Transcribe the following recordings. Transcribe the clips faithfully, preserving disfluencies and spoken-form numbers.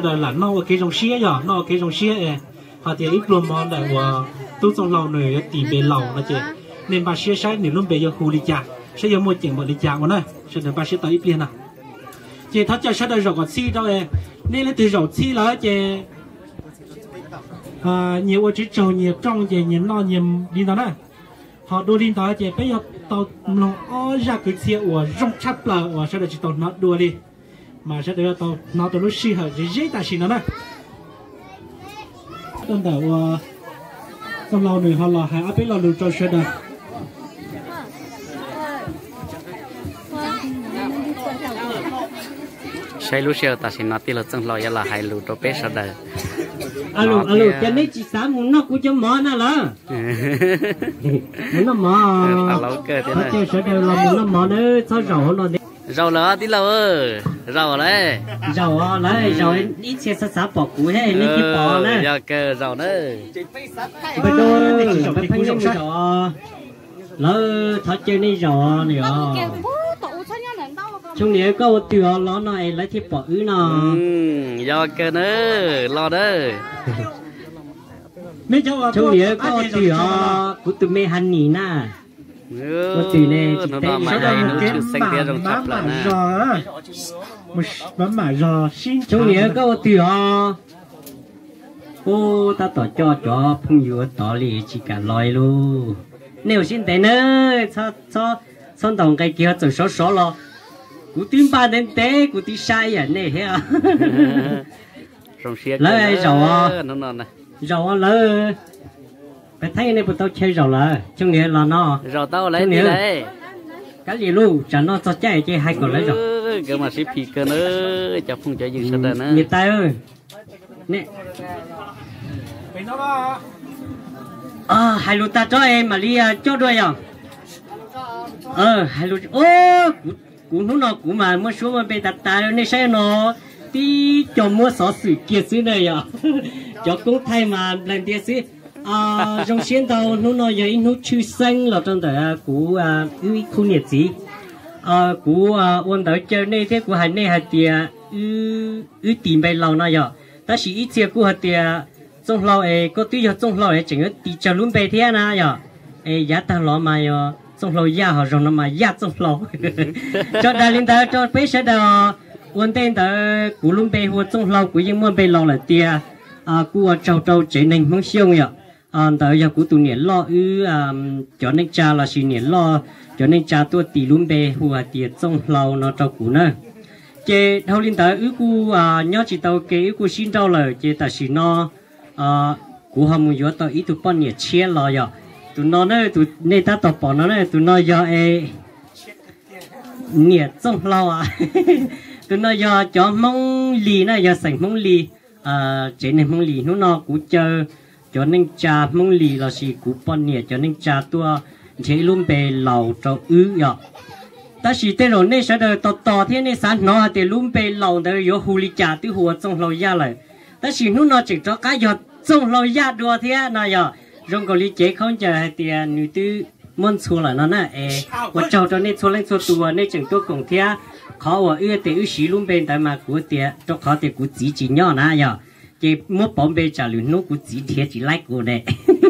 rồi là nó cái trong xe giờ nó cái trong xe họ thì ít luôn món đại của tôi trong lầu này tìm về lầu nó chứ nên bà xe sai nếu luôn về giờ khu đi chả sẽ giờ một chuyện một đi chả mà này sẽ được bà xe tới ít liền à chị thắt cho sẽ được rồi còn xí đâu em nên là từ rồi xí là chị à nhiều ở chỉ trâu nhiều trong chị nhiều lo nhiều đi đó nè họ đua đi đó chị bây giờ tàu nó ó ra cái xe của rong chắp là và sẽ được chỉ tàu nó đua đi mà sẽ được tàu nó tàu nó xí hở dễ dễ ta xí nó nè đơn đầu trong lâu này họ là hai áp là lựa chọn sẽ được sai lúc xưa ta xin nói tí là trong lâu là hai lựa chọn best rồi alo alo cho nên chỉ sáng muốn nó cũng cho mỏ nữa là muốn nó mỏ nó chơi sẽ đều là muốn nó mỏ nữa sao rau nó đi rau là tí lâu ơi rau đấy rau đấy rau ít xe sát sát bỏ củ hay lấy cái bỏ nữa giờ cơ rau nữa bây giờ bây phải dùng rau lỡ tháo chơi này rau này à chúng này có tiêu nó này lấy thịt bỏ ứ nọ do cơ nữa lo đó chúng này có tiêu của tụi mày hành nhỉ na có tiêu này chỉ nó mà đây nó chưa xanh tiền trong chập là nè bấm mà giò xin chúng này có tiêu ô ta tỏ cho cho phong yêu tỏ lì chỉ cả lòi luôn nếu xin tiền nữa cho cho xong đồng cái kia rồi số số lo cú tim ba đến té cú tí sai à này hả lấy rau rau lấy phải thấy này bọn tao chơi rau là trong nghĩa là nó rau tao lấy đi đấy cái gì luôn chả nó cho chạy chơi hai còn lấy rau cái mà ship phi cơ nữa chả không cho dừng sao nữa nhiệt tay ơi nè à hai lúa ta cho em mà đi cho đôi à ờ hai lúa ô cú nó nó cú mà mua số mà bị tạt tạt nên sao nó tí cho mua sỏ sủi kia xí này à cho cũng thay mà làm kia xí à trong xuyên tàu nó nó vậy nó chưa xanh là trong đó cú à uy khu nhiệt gì à cú à ôn tới chơi này thế cú hay này hay tiệt ư ư tìm bài lâu này à ta chỉ ít tiệt cú hay tiệt trong lâu ấy có tí cho trong lâu ấy chỉ có tí cho luôn bài thế na à ấy giá ta lo mà à trong lâu giá họ rồi nó mà giá trong lâu cho đại linh ta cho bé sẽ đó ổn định ta cú luôn bé hoặc trong lâu cú những món bé lâu là tia à cú ở trâu trâu chế nên mong siêu nhở à ta giờ cú tụi nhện lo ư à cho nên cha là xin nhện lo cho nên cha tôi tì luôn bé hoặc tia trong lâu nó trâu cú nữa chế thâu linh ta ư cú à nhớ chỉ tàu kế cú xin trâu lời chế ta xin nó à cú họ muốn tao ít tụi bọn nhện chia lo giờ tụi nó này tụi này ta tập bỏ nó này tụi nó do e nhiệt trong lâu à tụi nó do cho mông lì này do sành mông lì à chế này mông lì nó nó cũng chờ cho nên trà mông lì là gì cũng bọn nhiệt cho nên trà tua chế luôn bề lẩu cho ứ vậy ta chỉ tên rồi này sẽ được tọt tọt thế này sáng nó thì luôn bề lẩu đấy có hồ lì trà từ hồ trong lâu ra lại ta chỉ nó nó chỉ cho cái giọt trong lâu ra đùa thế này giờ rong có lý chế không chờ hay tiền nữ tư muốn xua là nó nè ê và trâu cho nên xua lên xua tua nên chẳng tôi cũng thế khó và ưa thì ưa xí luôn bên tại mà của tiền cho khó thì của chỉ chỉ nhỏ nè giờ chỉ muốn bấm bên trả luyện nó của chỉ thiệt chỉ like của này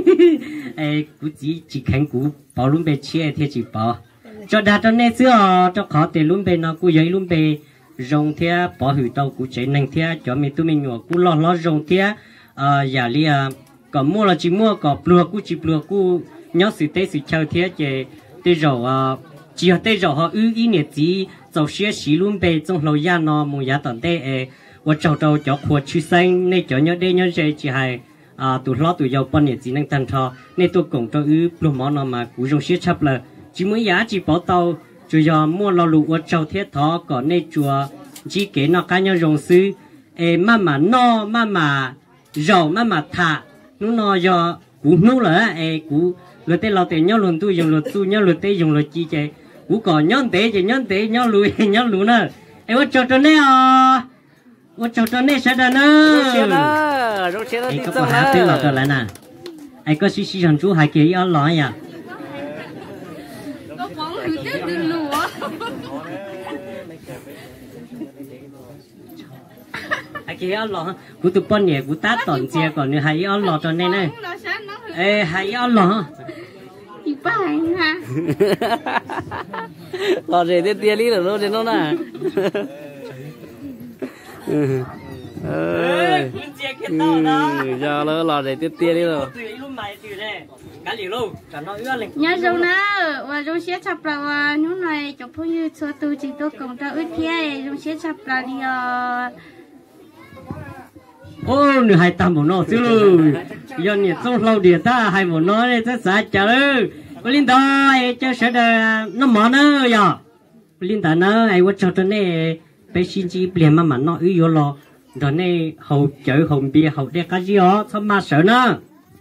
ê của chỉ chỉ khánh của bảo luôn bên chia thiệt chỉ bảo cho đạt cho nên xưa cho khó thì luôn bên nó của giấy luôn bên rong thế bỏ hủy tàu của chế năng thế cho mình tụi mình nhỏ của lo lo rong thế à giả li à còn mua là chỉ mua có bùa cú chỉ bùa cú nhớ sự tết sự chơi thế chứ tết rồi à chỉ ở tết rồi họ ưu ý nhiệt gì dầu xe xí luôn bề trong lầu gia nó mua giá tận tết ấy và trâu trâu cho khoa chữ xanh nên cho nhớ đây nhớ đây chỉ hay à tụi lo tụi giàu bọn nhiệt gì năng thành thọ nên tôi cũng cho ưu bùa món nó mà cú dùng xe chấp là chỉ mới giá chỉ bảo tàu chủ giờ mua lò lụt và trâu thiết thọ còn nên chùa chỉ kể nó cá nhau dùng sư ê mà mà no mà mà rau mà mà thả nó nói do cú nấu là ê cú lừa tê lao tê nhau luôn tu dùng lừa tu nhau lừa tê dùng lừa chi chơi cú còn nhón tê chỉ nhón tê nhau lùi nhau lùi nữa ê vợ trò trò nè à vợ trò trò nè sao đó nữa ê có có hai tê lao tê lại nè ê có xí xí thằng chú hai kia ăn lỏi à ai chị ăn lò cú tụi con nhẹ cú tát tòn chia còn như hay ăn lò cho nên này ê hay ăn lò chị ba ha lò rể tiết tia đi là nó đến nó nè ơi giờ nó lò rể tiết tia đi rồi nhớ rồi nè và rồi sẽ chập là lúc này chụp phong như số tu chỉ tôi cùng ta ước kia rồi sẽ chập là đi ô nửa hai tam một nó chứ giờ nhiệt trong lâu điện ta hai một nó này rất xa chờ có linh đôi cho sẽ nó mỏ nữa giờ linh ta nó ai quất cho tôi này bé xin chỉ liền mà mà nó ư vô lo rồi này hậu chở hậu bia hậu đeo cái gì đó sao mà sợ nữa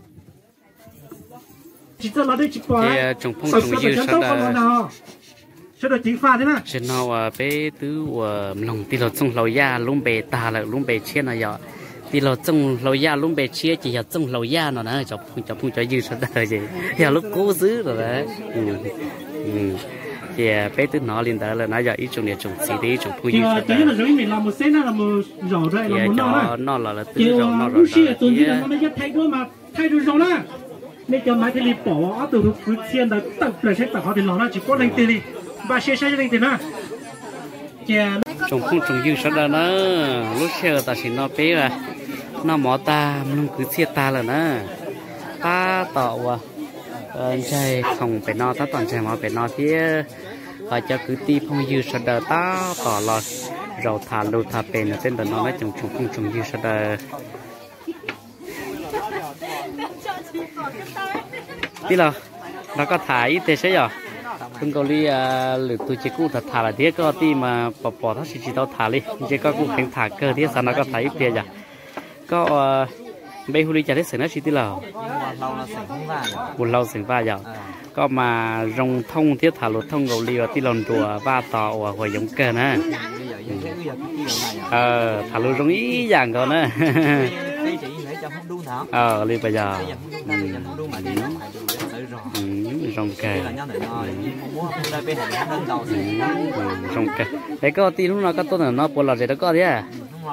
chỉ cho nó đi chỉ qua trồng phong trồng dưa sao đó sao được chính pha thế nào trên nó bé tứ lòng tì lợn trong lầu ya luôn bề ta là luôn bề chia này giờ tì lợn trong lầu ya luôn bề chia chỉ là trong lầu ya nó nè chọc chọc phong cho dưa sao đó gì giờ lúc cố giữ rồi đấy thì bé tứ nó liên tới là nó giờ ít trồng để trồng xí tí trồng phong dưa sao đó là rồi mình làm một xe là một rổ đây là một nó nó là là tứ rổ nó rồi đó nó thay đôi mà thay đôi rổ đó nên cho máy thì đi bỏ từ cứ chiên là tập lại sẽ tập họ thì nó nó chỉ có lên tiền đi và xe xe lên tiền à trồng không trồng dưa sao đó nó lúc xe ta chỉ nó bé à nó mỏ ta nó cứ chia ta là nó ta tạo à chạy không phải nó ta toàn chạy mà phải nó thì và cho cứ ti phong dưa sao đó ta tạo là rau thả lô thả bền ở trên đó nó nói trồng trồng không trồng dưa sao đó tí là nó có thả ít thế chứ không có li lử tôi chỉ cụ thật thả là thế có tí mà bỏ bỏ nó chỉ chỉ tao thả đi chỉ có cụ thành thả cơ thế sao nó có thả ít thế à có bây huli chả thấy sừng nó chỉ tí là buồn lâu sừng va giờ có mà rong thông thiết thả lột thông gầu li và tí lần chùa va tỏ và hồi giống cơ nè ờ thả lột rong ý dạng cơ nè ờ li bây giờ rong kè rong kè đấy có tí lúc nào có tốt là nó buồn là gì đó có thế à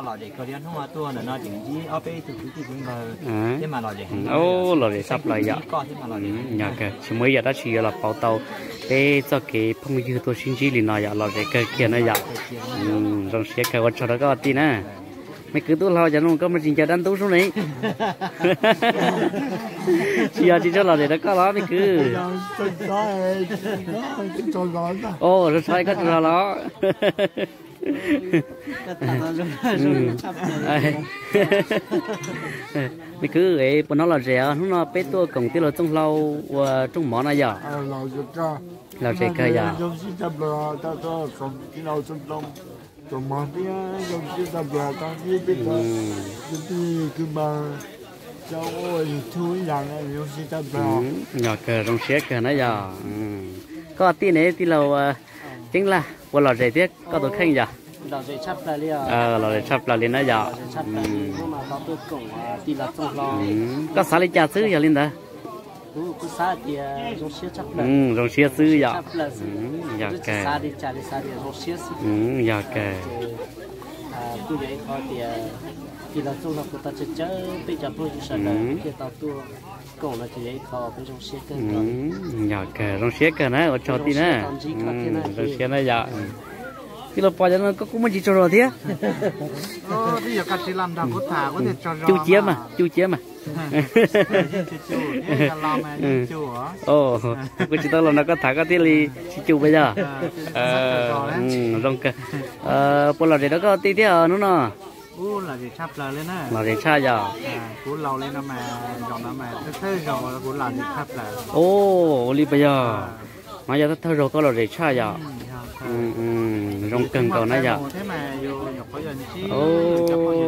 ô là để sắp lại vậy nhà kè chỉ mới giờ đã chỉ là bảo tàu để cho cái phong dư tôi xin chỉ liền nói vậy là để cái kia nó vậy rong xe kè quan trọng đó có tí nè mấy cứ tôi lo cho nó có một chuyện chờ đánh tú xuống này giờ chỉ cho là để nó có đó mấy cứ ô rồi sai cái rồi đó mấy cứ ấy bọn nó là rẻ nó bé tôi còn tí là trong lâu và trong mỏ này giờ là rẻ cây giờ trong món thì trong cái tập là con đi biết rồi thì cứ mà cháu ơi thui rằng là trong cái tập là nhỏ cờ trong xe cờ nó giờ có tí này tí lâu chính là qua lò rẻ tiếc có tôi khen giờ lò rẻ chắp là liền ờ lò rẻ chắp là liền nó giờ nhưng mà có tôi cũng tí là trong lò có xả lấy trà sứ giờ liền đó cứ xa thì trong xe chắp là ừ trong xe sứ giờ chắp là giờ kè xa đi chả đi xa đi trong xe sứ ừ giờ kè tôi vậy thôi thì thì là tôi là cô ta chơi chơi bây giờ tôi chỉ sợ là cái tàu tôi còn là chỉ vậy thôi bên trong xe cân giờ kè trong xe kè này ở chỗ tí nè trong xe này giờ cái lô bò cho nó có cũng mới chỉ cho rồi thế ờ bây giờ các chị làm đào cốt thả có thể cho rồi chú chia mà chú chia mà ồ cái chị tao là nó có thả cái tiếng li chú bây giờ ờ rong cơ ờ bò lò để nó có tí thế ở nó nè u là để chắp lại lên nè là để cha giờ cú lầu lên nó mà dọn nó mà thế rồi cú làm để chắp lại ô li bây giờ mà giờ thế rồi có là để cha giờ rong cần cầu nó giờ ô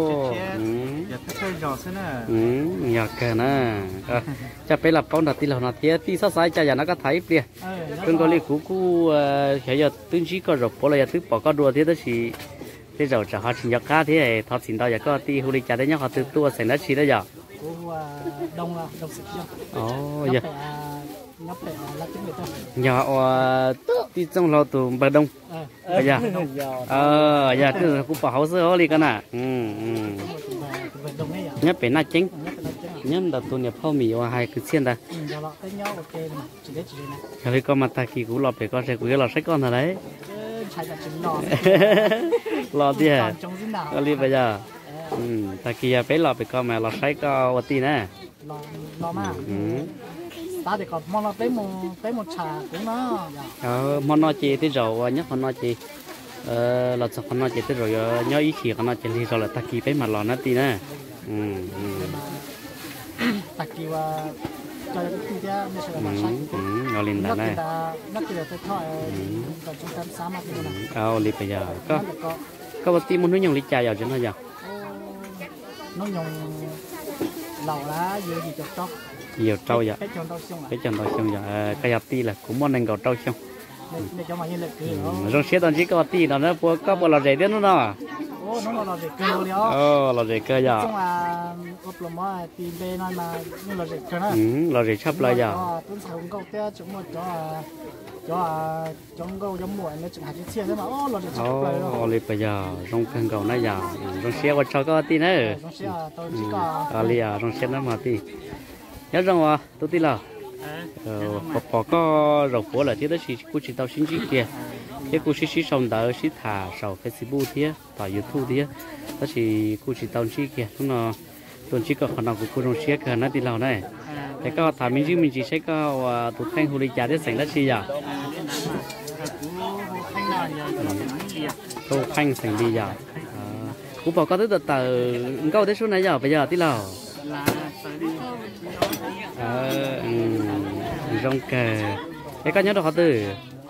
giờ kề nè cha phải lập phong đặt tí là nó thiệt tí sát sai cha giờ nó có thấy bia đừng có lấy cú cú hiện giờ tương chí có rồi bỏ lại thứ bỏ có đùa thế đó chỉ thế rồi cha họ chỉ nhặt cá thế này thọ xin đó giờ có tí huli cha đấy nhá họ từ tua thành nó chỉ đó giờ đông là đông sực ô giờ giờ tí trong lò tù bờ đông bây giờ ờ giờ cứ cũng bảo hậu sơ đi cái nào ừ ừ nhớ bé na chính nhớ là tôi nhập phao mì và hai cái xiên ta cái con mà ta kỳ cũ lọt bé con sẽ cũ lọt sách con rồi đấy lọt đi à có đi bây giờ ta kỳ bé lọt bé con mà lọt sách con vật tí nè lọt mà ta thì còn món nó tới một tới một trà cũng nó ờ món nó chỉ tới rồi nhớ món nó chỉ ờ là sao món nó chỉ tới rồi nhớ ý khi con nó chỉ đi rồi là ta kỳ bé mà lọt nó tí nè ừ ta kỳ và cho cái gì đó mới sẽ là sáng ừ nó lên đó này nó chỉ là tới thôi còn chúng ta sáng mà cái này ờ đi bây giờ có có một tí muốn nói nhung lịch trà vào chứ nó giờ nó nhung lẩu lá gì gì chọc chọc nhiều trâu vậy cái chồng trâu xông cái chồng trâu xông vậy cái hạt ti là cũng muốn nên cầu trâu xông để cho mọi người cứ rồi xe toàn chỉ có ti nó nó có có bao là rẻ nữa nó ô nó là rẻ cơ liệu ờ là rẻ cơ vậy chung là ốp lồng mà ti bê nói mà nhưng là rẻ cơ nữa ừ là rẻ sắp lại vậy tôi sẽ không câu té chúng một cho cho trong câu trong muội nó chừng hai chiếc xe thế mà ô là rẻ sắp lại rồi ô bây giờ trong cơn cầu nó giờ trong xe qua cho có ti nữa trong xe tôi chỉ có à li à trong xe nó mà ti nhớ rằng à tôi tin là bỏ bỏ có rau phố là thế đó chỉ cô chỉ tao xin chỉ kia thế cô chỉ chỉ xong đó chỉ thả sau Facebook thế tại YouTube thế đó chỉ cô chỉ tao chỉ kia nó tuần chỉ có khả năng của cô trong xe cả nó đi lao này thế có thả mình chỉ mình chỉ sẽ có tụt thanh hồ ly trà để sành đó chi à cô thanh sành đi giờ cô bảo có tới từ từ câu tới số này giờ bây giờ tí lao ờ rong cờ cái có nhớ được họ từ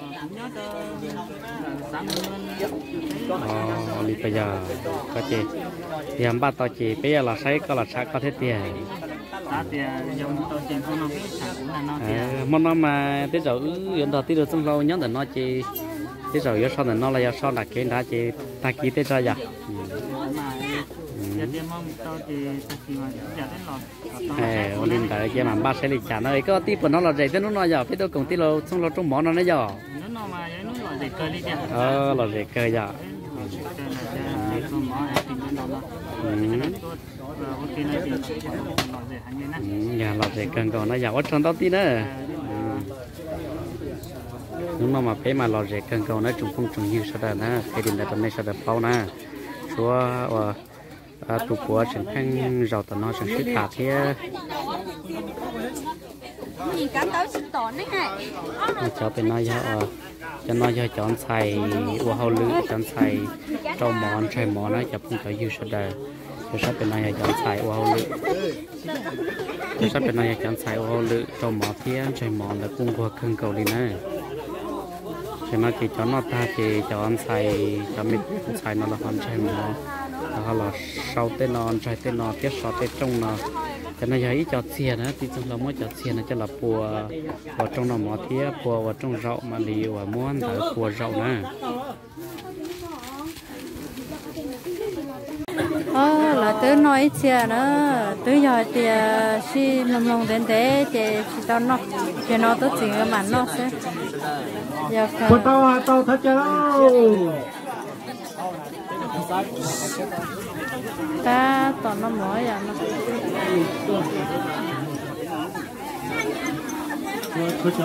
ờ đi bây giờ có chị thì em bắt tao chị bây giờ là say có là sao có thể tiền món nó mà tới rồi hiện tại tới rồi xong lâu nhớ là nó chị tới rồi sau này nó là sau đặt cái đã chị ta ký tới rồi giờ ê, ôn lên tại cái mà ba sẽ lịch trả nó ấy có tí của nó là dày tới nó nói giờ biết đâu cùng tí lâu xong lâu trong món nó nói giờ ờ là dày cơ giờ nhà là dày cần còn nó giờ ở trong đó tí nữa nhưng mà mà phải mà là dày cần còn nó trùng phong trùng nhiều sao đó nè cái điện là trong này sao đó bao nè chúa à tụ của chẳng khăn giàu tao nó chẳng thích thả thế cháu bên nói cho cho nó cho chọn xài của hậu lư chọn xài trâu mòn xài mòn nó chụp không phải yêu sợ đời cho sắp bên này chọn xài của hậu lư cho sắp bên này chọn xài của hậu lư trâu mòn thế xài mòn là cung qua khưng cầu đi nè cho nó chỉ chọn nó ta chỉ chọn xài cho mình xài nó là hoàn xài mòn họ là sau tên non trái tên non tiếp sau tên trong nó cho nên thấy cho xe nữa thì trong là mỗi cho xe nó cho là bùa vào trong nó mỏ thía bùa vào trong rậu mà đi vào muốn thở bùa rậu nữa ờ là tớ nói xe nữa tớ giờ thì si nằm lòng đến thế thì chỉ tao nó thì nó tớ chỉ cái màn nó sẽ giờ cô tao tao thật cháu ta toàn nó mới à nó cô cháu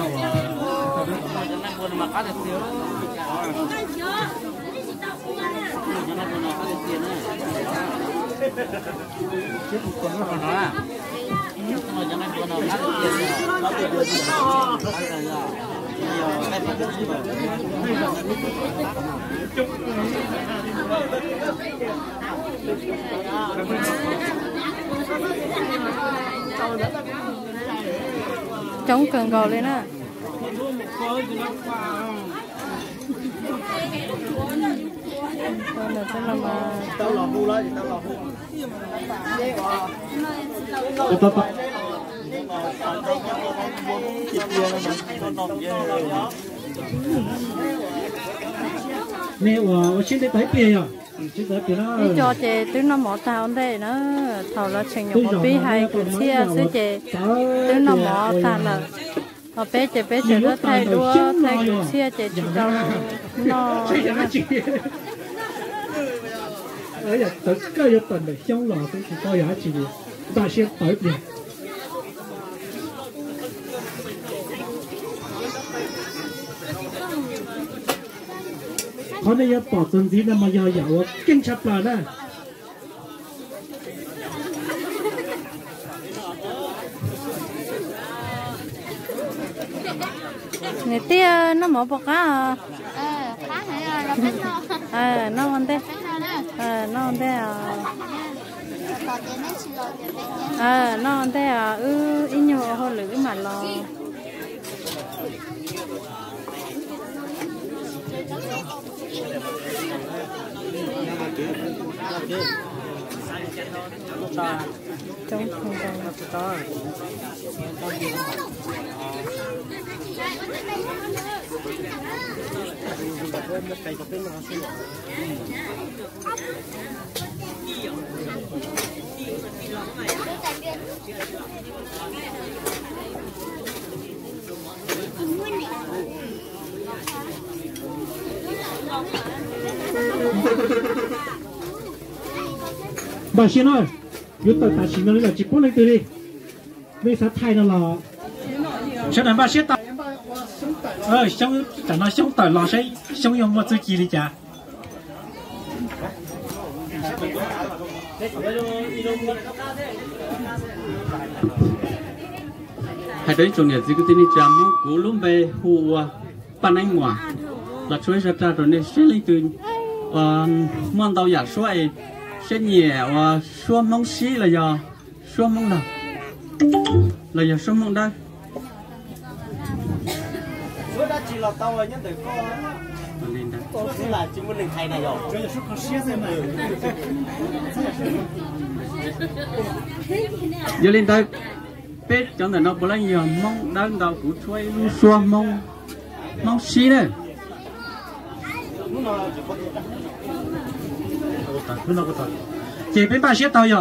chống cần cầu lên á là thế là mà tao lò bu lấy tao lò bu tao tao nè我现在在边呀，现在边啦。 đi cho chị tôi nó mỏ tao đây nó thầu là chừng nhục một bí hai của chia xứ chị tôi nó mỏ tao là ở bé chị bé chị nó thay đua thay của chia chị chị tao nó ở giờ tới cái giờ tuần này trong lò tôi chỉ có giá trị ta sẽ tới đượcเขาเนี่ยปอดจนทีนั้นมายาวๆว่าเก่งชับปลาได้ người tia nó mở bọc á ờ khá hay là biết nó ờ nó ăn thế ờ nó ăn thế à ờ nó ăn thế à ừ ít nhiều hồi lử mà lo trong không trong bà xin ơi, nếu tôi ta xin nó là chỉ bốn lần từ đi, bây giờ thay nó là, cho nên bà xin ta, ờ, xong, chẳng nói xong tỏi lò say, xong dùng một thứ gì đi chả. hai đấy chỗ này chỉ có tin chăm cú lúm về hùa pan anh hòa là chuối ra ra rồi nên sẽ lấy từ món tàu giả xoay sẽ nhẹ và xua mông xí là giờ xua mông nào là giờ xua mông đây xua đã chỉ là tàu nhân tử con con xí là chỉ muốn đừng thay này rồi giờ lên đây biết cho nên nó bữa nay giờ mông đang đầu của chuối lu xua mông mông xí đây chị bên bà sẽ tao giờ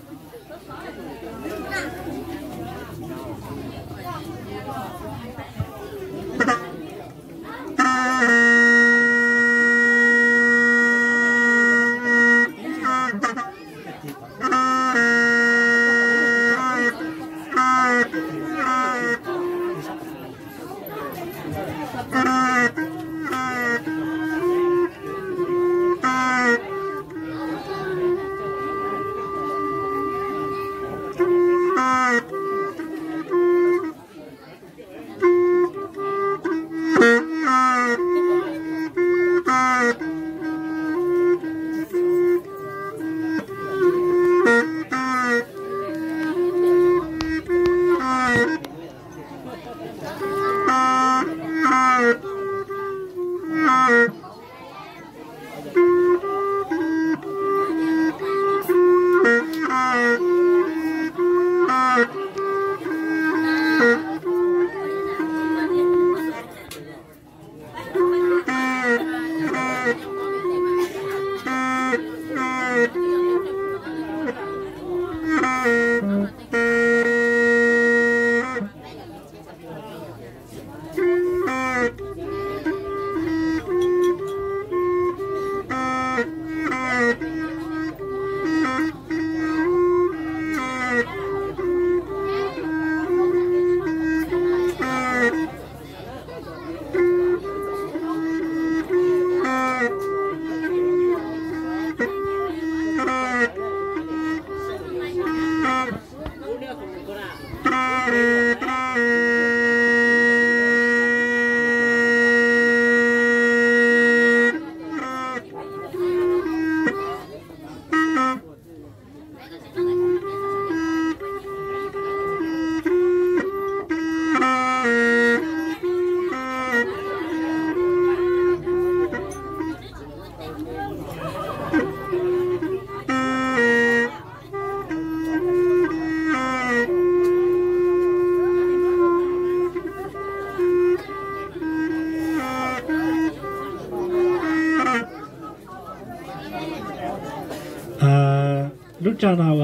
lúc cho nào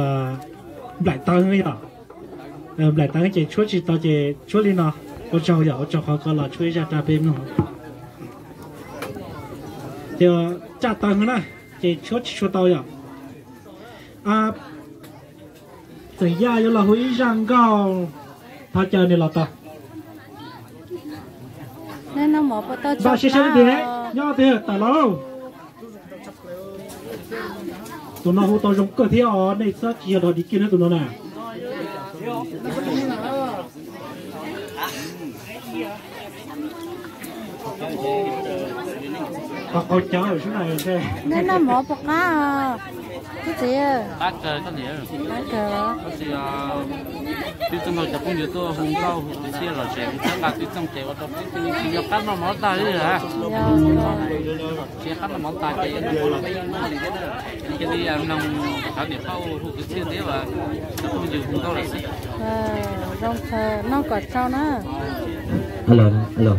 lại tăng ấy à lại tăng cái chuột chỉ tao chỉ chuột đi nào我找有找好个了吹一下这边弄就炸蛋呢这chuột chuột tao ya à xảy ra cho là hủy răng cao thà chờ này là ta nên nó một tao ba xe xe thế nhau thế tại lâu tụi nó hô tao giống cơ thế ở đây sao chia rồi đi kia nữa tụi nó nè có có cháu ở chỗ này thế nên nó một bọc cá cái gì cá cờ có nhiều cá cờ thì tuy trong hồi tập cũng nhiều tôi hùng cao xe là trẻ chắc là tuy trong trẻ vào tập thì thì nhập cắt nó món tài đấy hả xe cắt nó món tài thì cái đi ăn nông thảo địa phao hụt cái xe thế và không nhiều hùng cao là gì rong thờ nó còn sao nữa alo alo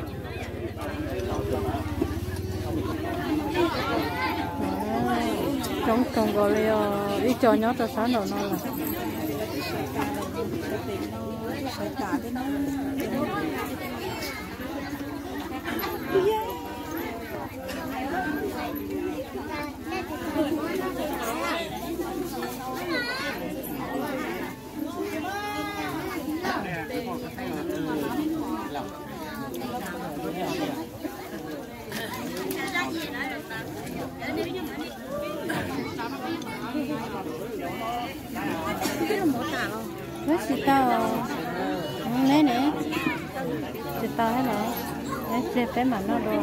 trong trong gọi là đi cho nhớ ta sáng đầu nó là với chị tao nè nè chị tao hết rồi nè chị phải mà nó đồ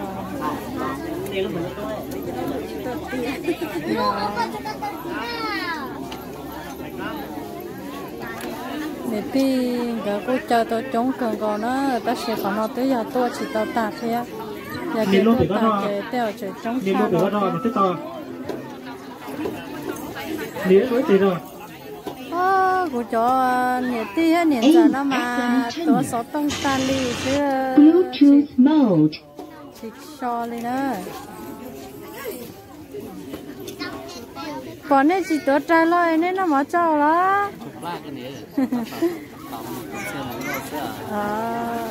để pi cái cô chơi tôi chống cường còn nó ta sẽ còn nó tới giờ tôi chỉ tao tạt thôi á giờ cái tôi tạt cái tao chỉ chống đi luôn được rồi mà thích to lý với gì rồi ơ của cho nhiệt ti hết nhiệt giờ nó mà tôi số tông tan đi chứ Bluetooth mode chỉ cho lên nữa còn này chỉ tôi trai lôi nên nó mở cho đó à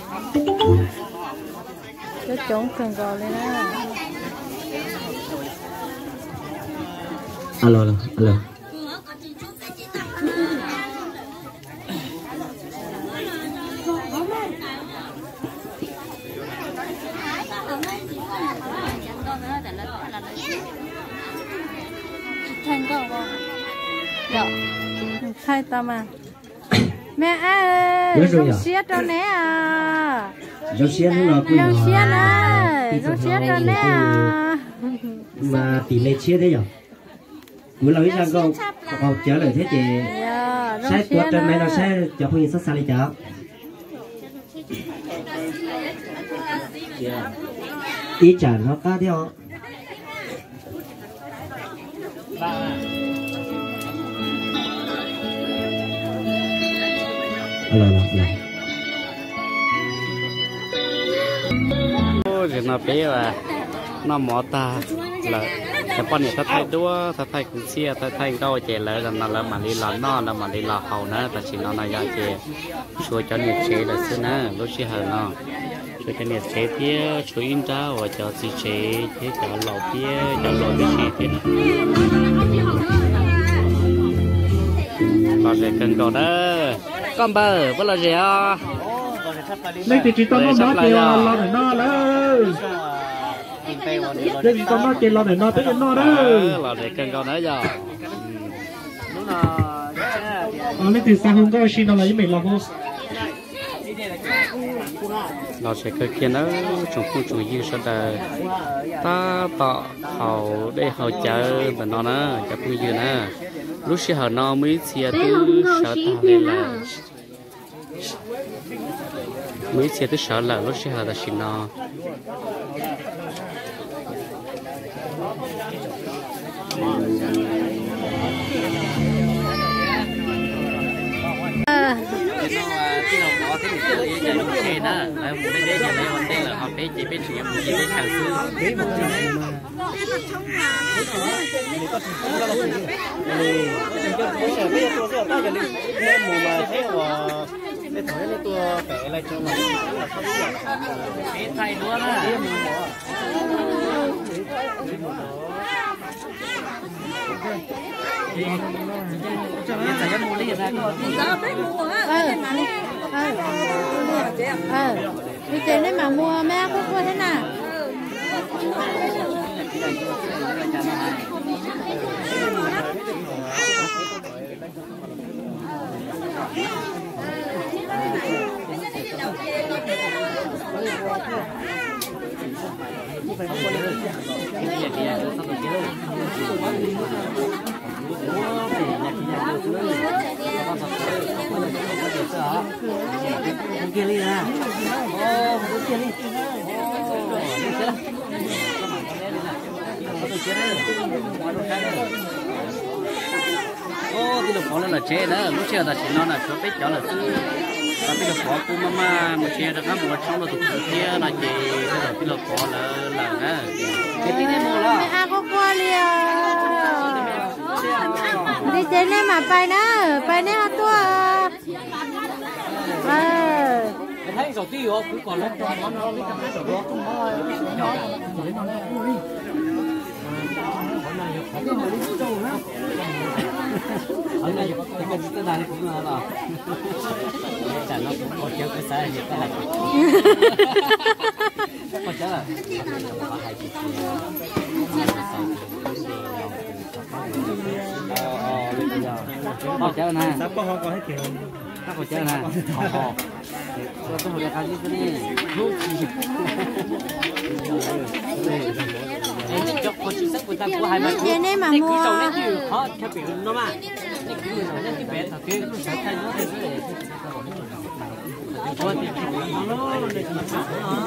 cái chống cần gọi lên đó alo alo alo thành công không? Dạ. Thay tao mà. Mẹ ơi, rong xiết cho nè à. rong xiết nó là rong xiết ơi, rong xiết cho nè à. Mà tỷ lệ chia thế nhở? Muốn nói rằng câu câu trả lời thế chị sai tuột trên này là sai cho phụ huynh sát sao đi chợ ý trả nó cá theo alo alo ôi thì nó bé là nó mỏ ta là cái con này ta thay đua ta thay cũng xia ta thay đâu chế lỡ là nó là mà đi làm nó là mà đi làm hậu nữa ta chỉ nó là do chế xua cho nhiệt chế là xưa nữa lúc xưa hở nó xua cho nhiệt chế phía xua in ra và cho xì chế thế cho lẩu phía cho lẩu phía chế thế nó sẽ cần cầu đó con bờ có là gì à đây thì chỉ tao nó nói thì lo để nó đấy đây thì tao nói thì lo để nó tới nó đấy lo để cần cầu nữa giờ à đây thì sao không có xin nó lấy mình lo không nó sẽ cơ kia nó chúng không chú ý sao đời ta tạo hậu để hậu chờ và nó nữa cho không dư nữa lúc xưa họ nó mới chia từ sợ ta lên là mới chia từ sợ là lúc xưa họ là xin nó cái nào có thế thì cái cái cái cái đó là một cái đấy là vấn đề là họ phải chỉ biết sử dụng chỉ biết hàng xưa đấy mà thay nữa đó Cái mua đi ra có đi. ờ đi chơi đấy mà mua mẹ có mua thế nào Không kia đi ra. Ô, không kia đi. Ô, cái đồ phó là chế đó, lúc trước là chỉ nó là chỗ bếp đó là thứ. Và cái đồ phó của mama một chế đó một trong là tụi kia là gì, cái đồ cái đồ phó là là á. Cái gì này mua là. à có qua liền đi chơi này mà bay nữa bay nữa tua ờ thấy sầu tiêu không? Cứ còn lên cho nó nó lấy cái sầu đó. Nhỏ. Lấy nó đi. Hôm nay cái cái cái này cũng là chả nó cũng có kéo cái sai gì cái này. Có chả là. Ờ ờ bây giờ. Có chả nè. Sắp có có hết kìa. Các cô chơi nè, họ tôi hồi cái gì thế này, rút gì, em chọc con chỉ sắc của ta của hai bạn, này mà cái mua sầu này thì họ theo biểu nó mà, cái cái người nói cái bé thằng kia sẽ thay nó thế này, thôi thì nó để chỉ sắc nó.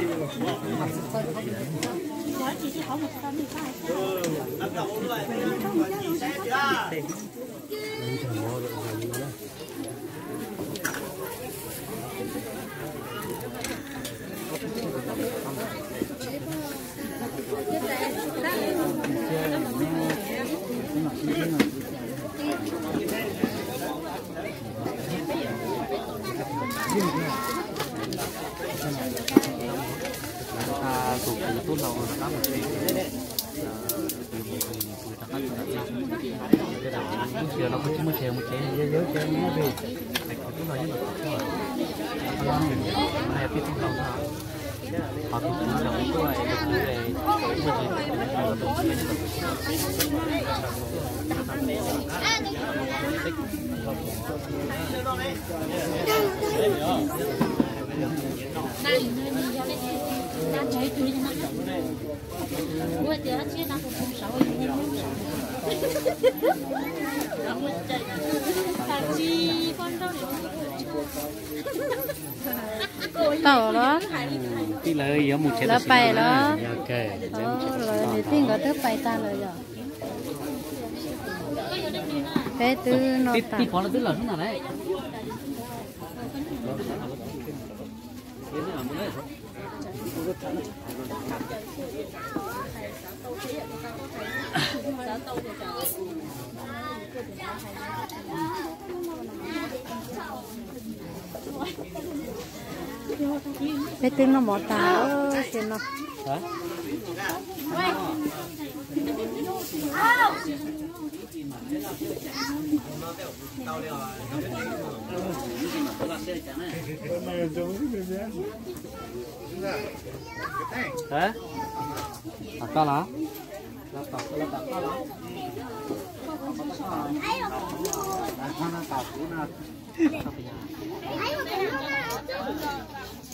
À, tụi tốt đầu nó một tí, chiều nó có chỉ một chiều một chiều, nhớ nhớ chơi nhớ về, phải có chút nói như vậy, này biết không đâu hả? Họ cũng không đồng ý với tàu đó tí lời giống một chế là bài đó ok lời thì tin có thứ bài ta lời rồi cái từ nó tí tí có là tức là thế nào đấy cái từ nó bỏ táo xem nó hả hả à cao lá lá tàu lá tàu cao lá Hãy subscribe cho kênh Ghiền Mì Gõ để không bỏ lỡ những video hấp dẫn.